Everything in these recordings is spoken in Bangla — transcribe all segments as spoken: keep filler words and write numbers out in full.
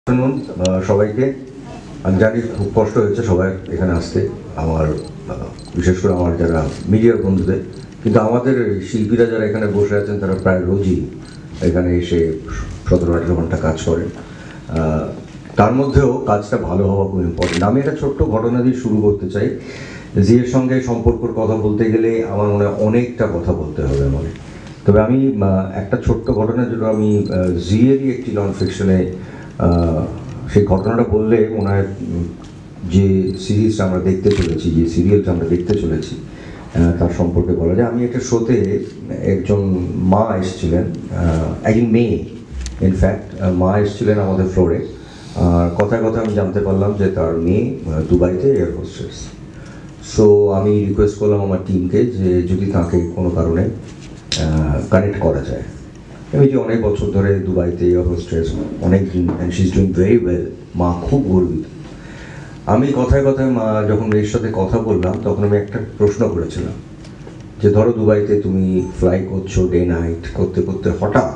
সবাইকে আমি জানি খুব কষ্ট হয়েছে সবাই এখানে আসতে, আমার বিশেষ করে আমার যারা মিডিয়ার বন্ধুদের, কিন্তু আমাদের শিল্পীরা যারা এখানে বসে আছেন তারা প্রায় রোজই এখানে এসে সতেরো আঠেরো ঘন্টা কাজ করেন। তার মধ্যেও কাজটা ভালো হওয়া খুব ইম্পর্টেন্ট। আমি একটা ছোট্ট ঘটনা দিয়ে শুরু করতে চাই। জিয়ের সঙ্গে সম্পর্কর কথা বলতে গেলে আমার মনে হয় অনেকটা কথা বলতে হবে আমাকে, তবে আমি একটা ছোট্ট ঘটনা যেটা আমি জিয়েরই একটি নন ফিকশনে সেই ঘটনাটা বললে মনে হয় যে সিরিজটা আমরা দেখতে চলেছি, যে সিরিয়ালটা আমরা দেখতে চলেছি তার সম্পর্কে বলা যায়। আমি একটা শোতে একজন মা এসেছিলেন, একজন মেয়ে ইনফ্যাক্ট মা এসেছিলেন আমাদের ফ্লোরে, আর কথায় কথা আমি জানতে পারলাম যে তার মেয়ে দুবাইতে এয়ার হোস্টেস। সো আমি রিকোয়েস্ট করলাম আমার টিমকে যে যদি তাকে কোনো কারণে কানেক্ট করা যায়। আমি যে অনেক বছর ধরে দুবাইতে এয়ার হোস্টেস, অনেক দিন, and she is doing very well. মা খুব গর্বিত। আমি কথায় কথায় মা যখন মেয়ের সাথে কথা বললাম তখন আমি একটা প্রশ্ন করেছিলাম যে ধরো দুবাইতে তুমি ফ্লাই করছো ডে নাইট করতে করতে হঠাৎ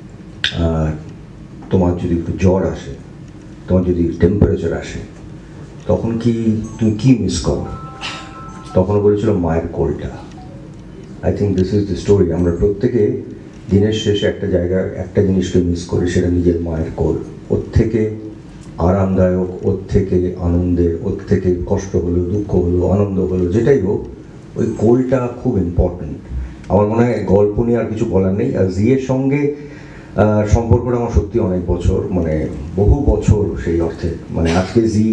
তোমার যদি একটু জ্বর আসে, তোমার যদি টেম্পারেচার আসে, তখন কি তুমি কী মিস করো? তখন বলেছিল মায়ের কোলটা। I think this is the story. আমরা প্রত্যেকে দিনের শেষে একটা জায়গায় একটা জিনিসকে মিস করি, সেটা নিজের মায়ের কোল। ওর থেকে আরামদায়ক, ওর থেকে আনন্দের, ওর থেকে কষ্ট হলো, দুঃখ হলো, আনন্দ হলো, যেটাই হোক, ওই কোলটা খুব ইম্পর্টেন্ট। আমার মনে হয় গল্প নিয়ে আর কিছু বলার নেই। আর জিয়ের সঙ্গে সম্পর্কটা আমার সত্যি অনেক বছর, মানে বহু বছর সেই অর্থে। মানে আজকে জি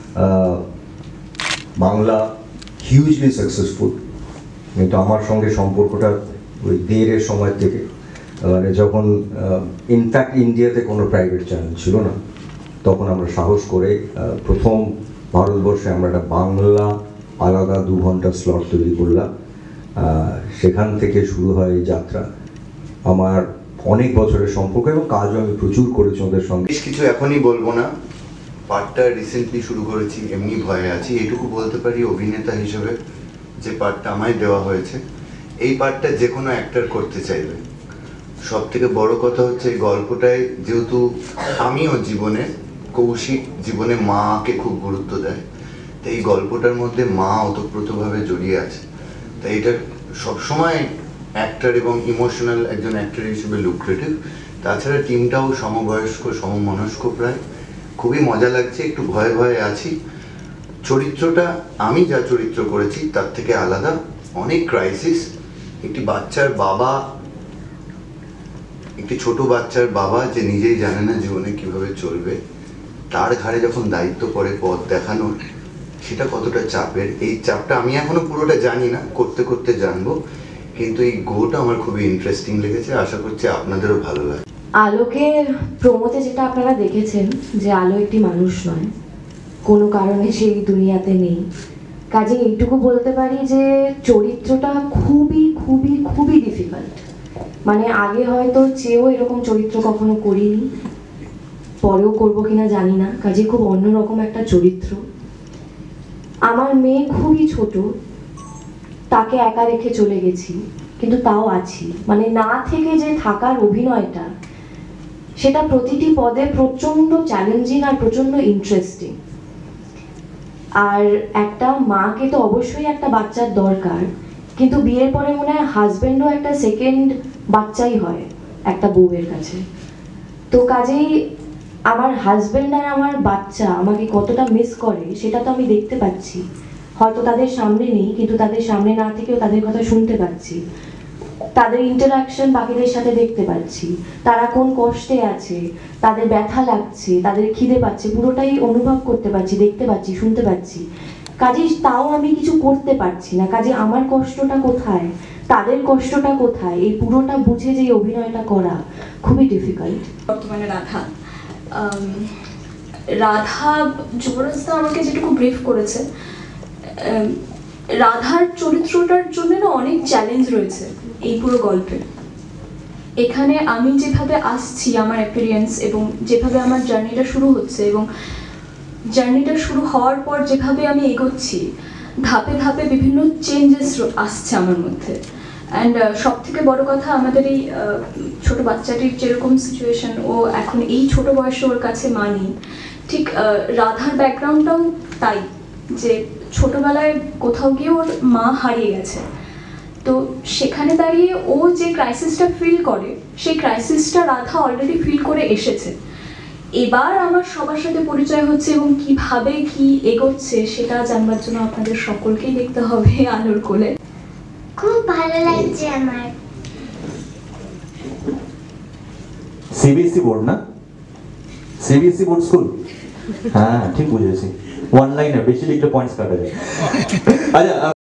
বাংলা হিউজলি সাকসেসফুল, কিন্তু আমার সঙ্গে সম্পর্কটা ওই দেড়ের সময় থেকে, মানে যখন ইনফ্যাক্ট ইন্ডিয়াতে কোনো প্রাইভেট চ্যানেল ছিল না, তখন আমরা সাহস করে প্রথম ভারতবর্ষে আমরা একটা বাংলা আলাদা দু ঘন্টা স্লট তৈরি করলাম। সেখান থেকে শুরু হয় যাত্রা। আমার অনেক বছরের সম্পর্ক এবং কাজও আমি প্রচুর করেছি ওদের সঙ্গে। বেশ কিছু এখনই বলবো না, পার্টটা রিসেন্টলি শুরু করেছি, এমনি ভয়ে আছি। এটুকু বলতে পারি অভিনেতা হিসেবে যে পার্টটা আমায় দেওয়া হয়েছে, এই পার্টটা যে কোনো অ্যাক্টর করতে চাইবে। সব থেকে বড় কথা হচ্ছে এই গল্পটায় যেহেতু আমিও জীবনে, কৌশিক জীবনে মাকে খুব গুরুত্ব দেয়, তো এই গল্পটার মধ্যে মা ওতপ্রোতভাবে জড়িয়ে আছে। তাই এটা সবসময় অ্যাক্টর এবং ইমোশনাল একজন অ্যাক্টর হিসেবে লুক্রেটিভ। তাছাড়া টিমটাও সমবয়স্ক, সমমনস্ক প্রায়। খুবই মজা লাগছে, একটু ভয়ে ভয়ে আছি। চরিত্রটা আমি যা চরিত্র করেছি তার থেকে আলাদা, অনেক ক্রাইসিস। একটি বাচ্চার বাবা, একটি ছোট বাচ্চার বাবা যে নিজেই জানে না জীবনে কিভাবে চলবে, তার ঘাড়ে যখন দায়িত্ব পড়ে পথ দেখানোর, সেটা কতটা চাপের। এই চাপটা আমি এখনো পুরোটা জানি না, করতে করতে জানবো। কিন্তু এই গোটা আমার খুবই ইন্টারেস্টিং লেগেছে, আশা করছি আপনাদেরও ভালো লাগে। আলোকে প্রমোতে যেটা আপনারা দেখেছেন যে আলো একটি মানুষ নয়, কোনো কারণে সেই দুনিয়াতে নেই। কাজে এইটুকু বলতে পারি যে চরিত্রটা খুবই খুবই খুবই ডিফিকাল্ট। মানে আগে হয়তো চেয়েও এরকম চরিত্র কখনো করিনি, পরেও করবো কিনা জানি না। কাজে খুব অন্যরকম একটা চরিত্র। আমার মেয়ে খুবই ছোট, তাকে একা রেখে চলে গেছি, কিন্তু তাও আছি। মানে না থেকে যে থাকার অভিনয়টা, সেটা প্রতিটি পদে প্রচণ্ড চ্যালেঞ্জিং আর প্রচণ্ড ইন্টারেস্টিং। আর একটা মাকে তো অবশ্যই একটা বাচ্চার দরকার, কিন্তু বিয়ের পরে মনে হয় হাজব্যান্ডও একটা সেকেন্ড বাচ্চাই হয় একটা বউয়ের কাছে। তো কাজেই আমার হাজব্যান্ড আর আমার বাচ্চা আমাকে কতটা মিস করে সেটা তো আমি দেখতে পাচ্ছি। হয়তো তাদের সামনে নেই, কিন্তু তাদের সামনে না থেকেও তাদের কথা শুনতে পাচ্ছি, তাদের ইন্টারাকশন বাকিদের সাথে দেখতে পাচ্ছি। তারা কোন কষ্টে আছে, তাদের ব্যথা লাগছে, তাদের খিদে পাচ্ছে, পুরোটাই অনুভব করতে পারছি, দেখতে পাচ্ছি, শুনতে পাচ্ছি। কাজে তাও আমি কিছু করতে পারছি না। কাজে আমার কষ্টটা কোথায়, তাদের কষ্টটা কোথায়, এই পুরোটা বুঝে যে অভিনয়টা করা খুবই ডিফিকাল্ট। বর্তমানে রাধা রাধা যুবরাজদা আমাকে যেটুকু ব্রিফ করেছে, রাধার চরিত্রটার জন্য না অনেক চ্যালেঞ্জ রয়েছে এই পুরো গল্পে। এখানে আমি যেভাবে আসছি, আমার অ্যাপিরিয়েন্স এবং যেভাবে আমার জার্নিটা শুরু হচ্ছে, এবং জার্নিটা শুরু হওয়ার পর যেভাবে আমি এগোচ্ছি, ধাপে ধাপে বিভিন্ন চেঞ্জেস আসছে আমার মধ্যে। অ্যান্ড সব থেকে বড় কথা আমাদের এই আহ, ছোট বাচ্চাটির যেরকম সিচুয়েশন, ও এখন এই ছোট বয়সে ওর কাছে মা নেই, ঠিক আহ, রাধার ব্যাকগ্রাউন্ডটাও তাই, যে ছোটবেলায় কোথাও গিয়ে ওর মা হারিয়ে গেছে। তো সেখানে দাঁড়িয়ে ও যে ক্রাইসিসটা ফিল করে, সেই ক্রাইসিসটা রাধা অলরেডি ফিল করে এসেছে। এবার আমার সবার সাথে পরিচয় হচ্ছে এবং কিভাবে কি এগোচ্ছে সেটা জানবার জন্য আপনাদের সকলকেই দেখতে হবে আলোর কোলে। খুব ভালো লাগছে আমার। সিবিএসসি বোর্ড না? CBSE board school? হ্যাঁ ঠিক বুঝেছি, ওয়ান লাইনার বেশি লিখলে পয়েন্টস কাটা যায়। আচ্ছা